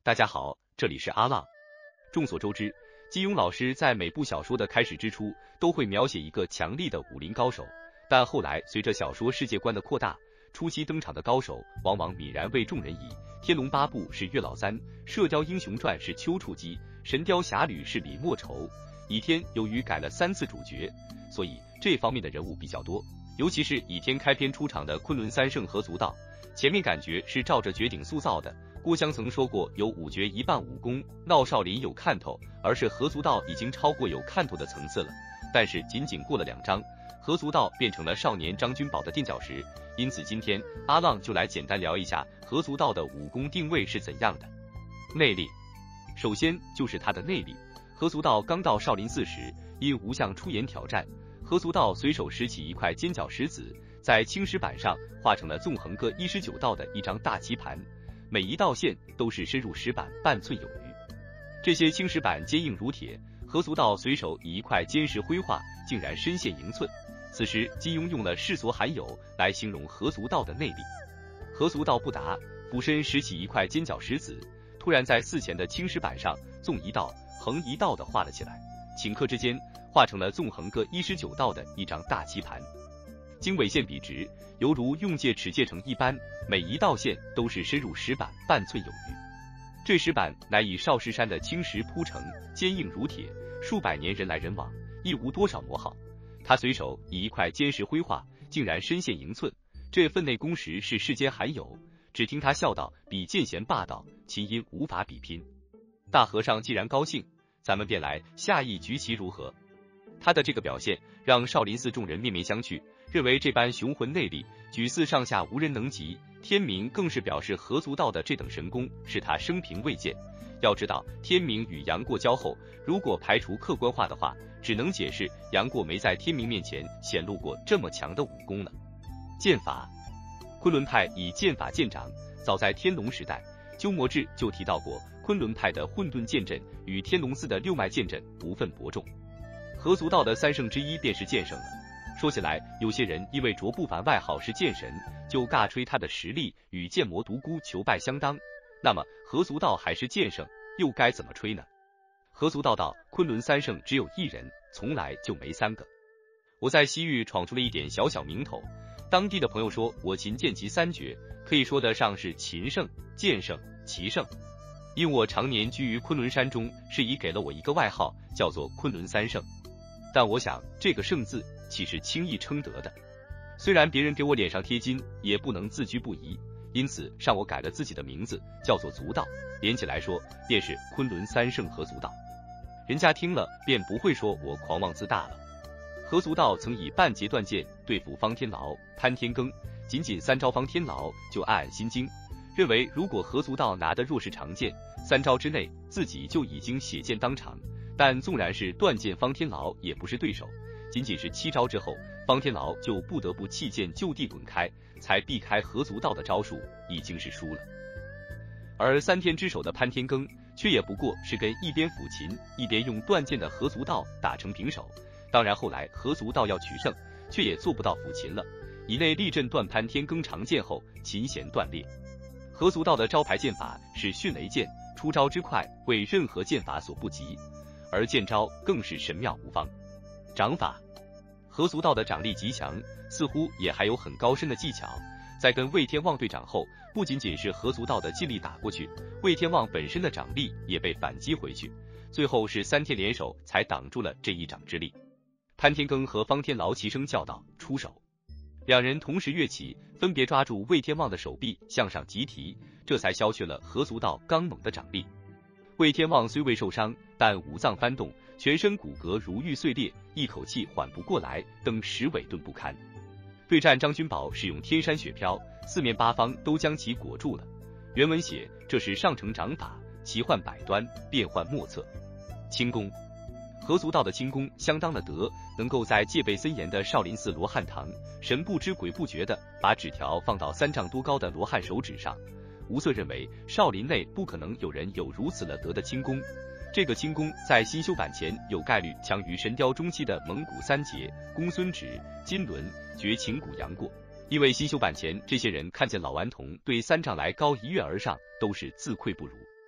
大家好，这里是阿浪。众所周知，金庸老师在每部小说的开始之初都会描写一个强力的武林高手，但后来随着小说世界观的扩大，初期登场的高手往往泯然为众人矣。天龙八部是岳老三，射雕英雄传是丘处机，神雕侠侣是李莫愁。倚天由于改了3次主角，所以这方面的人物比较多。尤其是倚天开篇出场的昆仑三圣何足道，前面感觉是照着绝顶塑造的。郭襄曾说过有5绝1半武功，闹少林有看头，而是何足道已经超过有看头的层次了。但是仅仅过了2章，何足道变成了少年张君宝的垫脚石。因此今天阿浪就来简单聊一下何足道的武功定位是怎样的。内力，首先就是他的内力。何足道刚到少林寺时，因吴相出言挑战，何足道随手拾起一块尖角石子，在青石板上画成了纵横各19道的一张大棋盘，每一道线都是深入石板半寸有余。这些青石板坚硬如铁，何足道随手以一块坚石挥画，竟然深陷1寸。此时金庸用了世所罕有来形容何足道的内力。何足道不答，俯身拾起一块尖角石子，突然在寺前的青石板上纵1道横1道的画了起来，顷刻之间画成了纵横各19道的一张大棋盘。经纬线笔直，犹如用戒尺界成一般，每一道线都是深入石板半寸有余。这石板乃以少室山的青石铺成，坚硬如铁，数百年人来人往，亦无多少磨耗。他随手以一块坚石挥画，竟然深陷1寸，这分内功时是世间罕有。只听他笑道：“比剑贤霸道，琴音无法比拼。”大和尚既然高兴，咱们便来下一局棋如何？他的这个表现让少林寺众人面面相觑，认为这般雄浑内力，举寺上下无人能及。天明更是表示何足道的这等神功是他生平未见。要知道天明与杨过交后，如果排除客观化的话，只能解释杨过没在天明面前显露过这么强的武功了。剑法，昆仑派以剑法见长，早在天龙时代，鸠摩智就提到过昆仑派的混沌剑阵与天龙寺的6脉剑阵不分伯仲。何足道的3圣之一便是剑圣了。说起来，有些人因为卓不凡外号是剑神，就尬吹他的实力与剑魔独孤求败相当。那么何足道还是剑圣，又该怎么吹呢？何足道道，昆仑3圣只有1人，从来就没3个。我在西域闯出了一点小小名头，当地的朋友说我琴剑棋3绝，可以说得上是琴圣、剑圣、棋圣。因我常年居于昆仑山中，是以给了我一个外号，叫做昆仑3圣。但我想这个圣字岂是轻易称得的？虽然别人给我脸上贴金，也不能自居不疑，因此让我改了自己的名字，叫做足道，连起来说便是昆仑3圣何足道。人家听了便不会说我狂妄自大了。何足道曾以半截断剑对付方天牢、潘天庚，仅3招方天牢就暗暗心惊，认为如果何足道拿的若是长剑，3招之内自己就已经血溅当场。但纵然是断剑，方天牢也不是对手，仅仅是7招之后，方天牢就不得不弃剑就地滚开，才避开何足道的招数，已经是输了。而3天之首的潘天庚却也不过是跟一边抚琴一边用断剑的何足道打成平手。当然后来何足道要取胜，却也做不到抚琴了，以内力阵断潘天庚长剑后，琴弦断裂。何足道的招牌剑法是迅雷剑，出招之快为任何剑法所不及，而剑招更是神妙无方。掌法，何足道的掌力极强，似乎也还有很高深的技巧。在跟魏天旺对掌后，不仅仅是何足道的尽力打过去，魏天旺本身的掌力也被反击回去，最后是3天联手才挡住了这一掌之力。潘天庚和方天牢齐声叫道：“出手！”两人同时跃起，分别抓住魏天旺的手臂向上急提，这才消去了何足道刚猛的掌力。魏天旺虽未受伤，但五脏翻动，全身骨骼如欲碎裂，一口气缓不过来，登10尾顿不堪。对战张君宝使用天山雪飘，4面8方都将其裹住了。原文写这是上乘掌法，奇幻百端，变幻莫测。轻功，何足道的轻功相当的得，能够在戒备森严的少林寺罗汉堂，神不知鬼不觉地把纸条放到3丈多高的罗汉手指上。吴瑟认为少林内不可能有人有如此了得的轻功，这个轻功在新修版前有概率强于神雕中期的蒙古3杰、公孙止、金轮、绝情谷杨过。因为新修版前这些人看见老顽童对3丈来高一跃而上，都是自愧不如。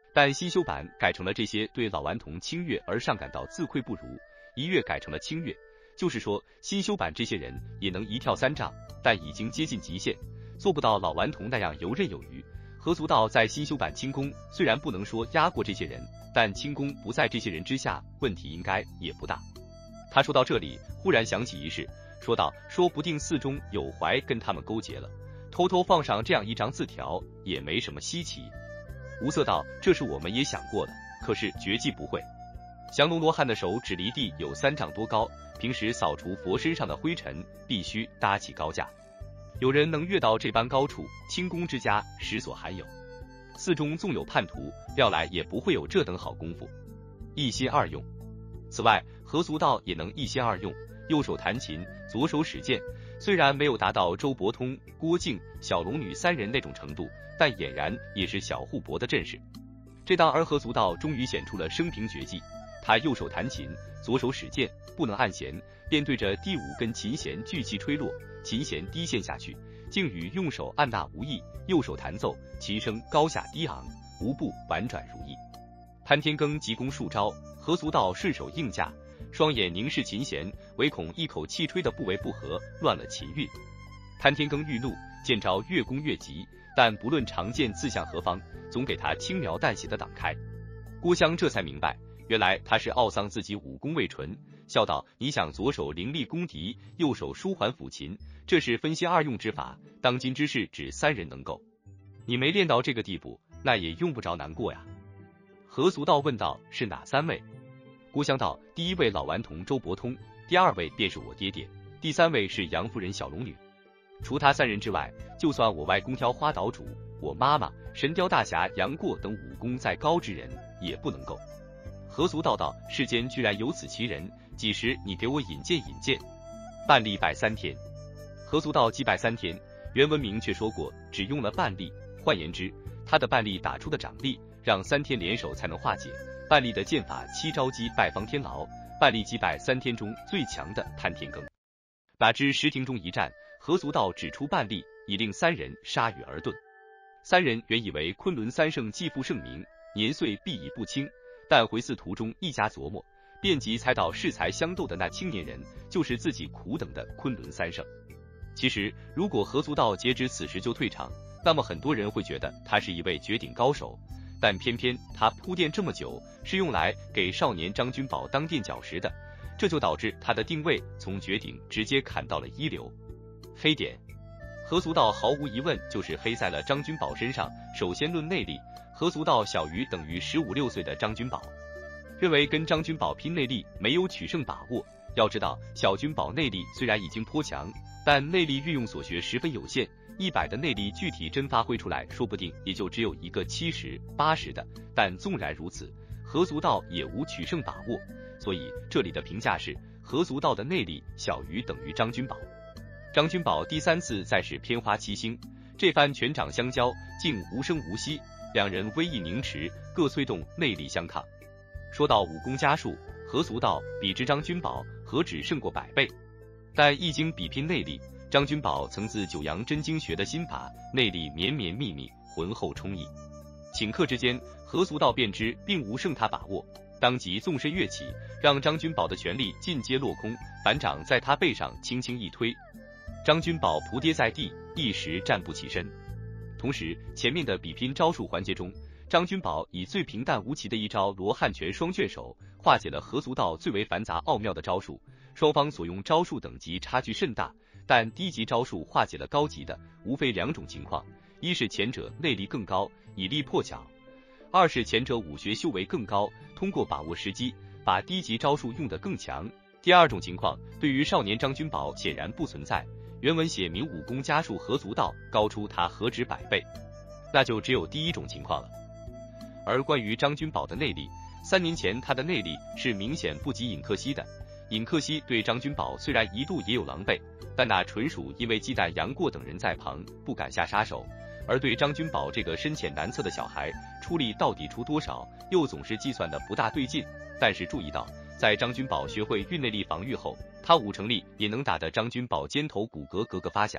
但新修版改成了这些对老顽童轻蔑而尚感到自愧不如，一跃改成了轻蔑，就是说新修版这些人也能一跳3丈，但已经接近极限，做不到老顽童那样游刃有余。何足道在新修版轻功虽然不能说压过这些人，但轻功不在这些人之下，问题应该也不大。他说到这里，忽然想起一事，说道：说不定寺中有怀跟他们勾结了，偷偷放上这样一张字条，也没什么稀奇。吴色道：这是我们也想过的，可是绝技不会。降龙罗汉的手只离地有3丈多高，平时扫除佛身上的灰尘，必须搭起高架。有人能跃到这般高处，轻功之家实所罕有。寺中纵有叛徒，料来也不会有这等好功夫，一心二用。此外，何足道也能一心二用，右手弹琴，左手使剑，虽然没有达到周伯通、郭靖、小龙女3人那种程度，但俨然也是小护国的阵势。这当儿何足道终于显出了生平绝技，他右手弹琴，左手使剑，不能按弦，便对着第5根琴弦聚气吹落，琴弦低陷下去，竟与用手按捺无异，右手弹奏，琴声高下低昂，无不婉转如意。潘天庚急攻数招，何足道顺手应架，双眼凝视琴弦，唯恐一口气吹得不为不合，乱了琴韵。潘天庚愈怒，见招越攻越急，但不论长剑自向何方，总给他轻描淡写的挡开。郭襄这才明白，原来他是懊丧自己武功未纯，笑道：你想左手凌厉攻敌，右手舒缓抚琴，这是分心二用之法，当今之事只3人能够，你没练到这个地步，那也用不着难过呀。何足道问道：是哪3位？郭襄道：第1位老顽童周伯通，第2位便是我爹爹，第3位是杨夫人小龙女。除他3人之外，就算我外公挑花岛主、我妈妈、神雕大侠杨过等武功再高之人，也不能够。何足道道：世间居然有此奇人，几时你给我引荐引荐。半力拜3天。何足道祭拜3天，原文明却说过只用了半力，换言之，他的半力打出的掌力，让3天联手才能化解。半力的剑法7招击败方天牢，半力击败3天中最强的潘天庚。哪知10庭中一战，何足道只出半力，已令3人铩羽而遁。3人原以为昆仑3圣既负盛名，年岁必已不轻，但回寺途中一家琢磨，便即猜到适才相斗的那青年人，就是自己苦等的昆仑3圣。其实，如果何足道截止此时就退场，那么很多人会觉得他是一位绝顶高手，但偏偏他铺垫这么久，是用来给少年张君宝当垫脚石的，这就导致他的定位从绝顶直接砍到了一流。黑点，何足道毫无疑问就是黑在了张君宝身上。首先论内力，何足道小于等于15、16岁的张君宝，认为跟张君宝拼内力没有取胜把握。要知道，小君宝内力虽然已经颇强，但内力运用所学十分有限，100的内力具体真发挥出来，说不定也就只有一个70、80的。但纵然如此，何足道也无取胜把握，所以这里的评价是何足道的内力小于等于张君宝。张君宝第3次再是偏花7星，这番拳掌相交，竟无声无息，两人威毅凝持，各催动内力相抗。说到武功家数，何足道比之张君宝何止胜过100倍，但一经比拼内力，张君宝曾自九阳真经学的心法，内力绵绵密密，浑厚充溢。顷刻之间，何足道便知并无胜他把握，当即纵身跃起，让张君宝的全力尽皆落空，反掌在他背上轻轻一推，张君宝扑跌在地，一时站不起身。同时，前面的比拼招数环节中，张君宝以最平淡无奇的一招罗汉拳双卷手，化解了何足道最为繁杂奥妙的招数。双方所用招数等级差距甚大，但低级招数化解了高级的，无非2种情况：一是前者内力更高，以力破巧；二是前者武学修为更高，通过把握时机，把低级招数用得更强。第2种情况，对于少年张君宝显然不存在。原文写明武功家数何足道高出他何止100倍，那就只有第1种情况了。而关于张君宝的内力，3年前他的内力是明显不及尹克西的。尹克西对张君宝虽然一度也有狼狈，但那纯属因为忌惮杨过等人在旁，不敢下杀手。而对张君宝这个深浅难测的小孩，出力到底出多少，又总是计算的不大对劲。但是注意到，在张君宝学会运内力防御后，他5成力也能打得张君宝肩头骨骼咯咯发响。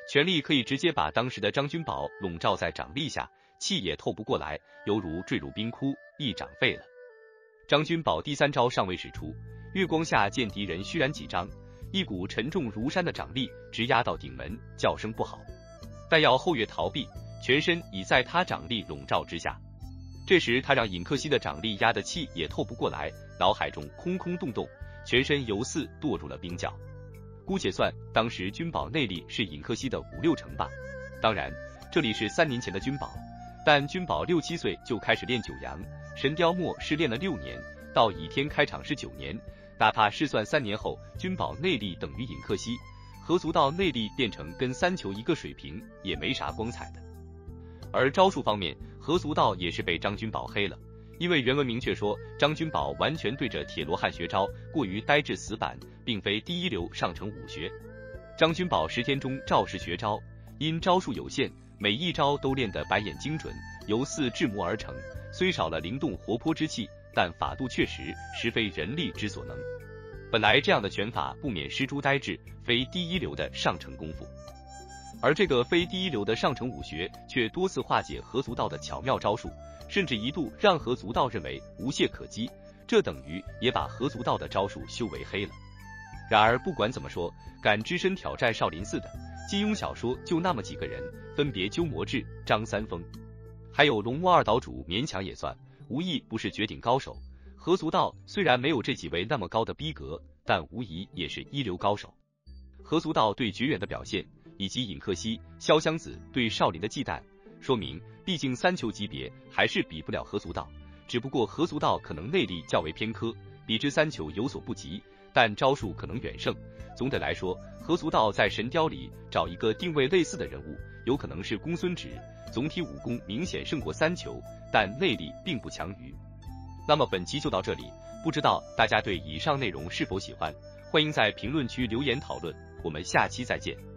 权力可以直接把当时的张君宝笼罩在掌力下，气也透不过来，犹如坠入冰窟，一掌废了。张君宝第3招尚未使出，月光下见敌人虚然几张，一股沉重如山的掌力直压到顶门，叫声不好。但要后跃逃避，全身已在他掌力笼罩之下。这时他让尹克熙的掌力压得气也透不过来，脑海中空空洞洞，全身犹似堕入了冰窖。姑且算当时君宝内力是尹克熙的5、6成吧。当然这里是3年前的君宝，但君宝6、7岁就开始练九阳，神雕墨是练了6年，到倚天开场是9年，哪怕试算3年后君宝内力等于尹克熙，何足道内力变成跟3球一个水平，也没啥光彩的。而招数方面，何足道也是被张君宝黑了，因为原文明确说张君宝完全对着铁罗汉学招，过于呆滞死板，并非第一流上乘武学。张君宝10天中照实学招，因招数有限，每一招都练得白眼精准，犹似制模而成，虽少了灵动活泼之气，但法度确实实非人力之所能。本来这样的拳法不免失诸呆滞，非第一流的上乘功夫。而这个非第一流的上乘武学却多次化解何足道的巧妙招数，甚至一度让何足道认为无懈可击，这等于也把何足道的招数修为黑了。然而不管怎么说，敢只身挑战少林寺的金庸小说就那么几个人，分别鸠摩智、张三丰，还有龙窝二岛主，勉强也算，无疑不是绝顶高手。何足道虽然没有这几位那么高的逼格，但无疑也是一流高手。何足道对绝远的表现，以及尹克熙、潇湘子对少林的忌惮，说明毕竟3球级别还是比不了何足道，只不过何足道可能内力较为偏科，比之3球有所不及，但招数可能远胜。总的来说，何足道在神雕里找一个定位类似的人物，有可能是公孙止，总体武功明显胜过3球，但内力并不强于。那么本期就到这里，不知道大家对以上内容是否喜欢，欢迎在评论区留言讨论，我们下期再见。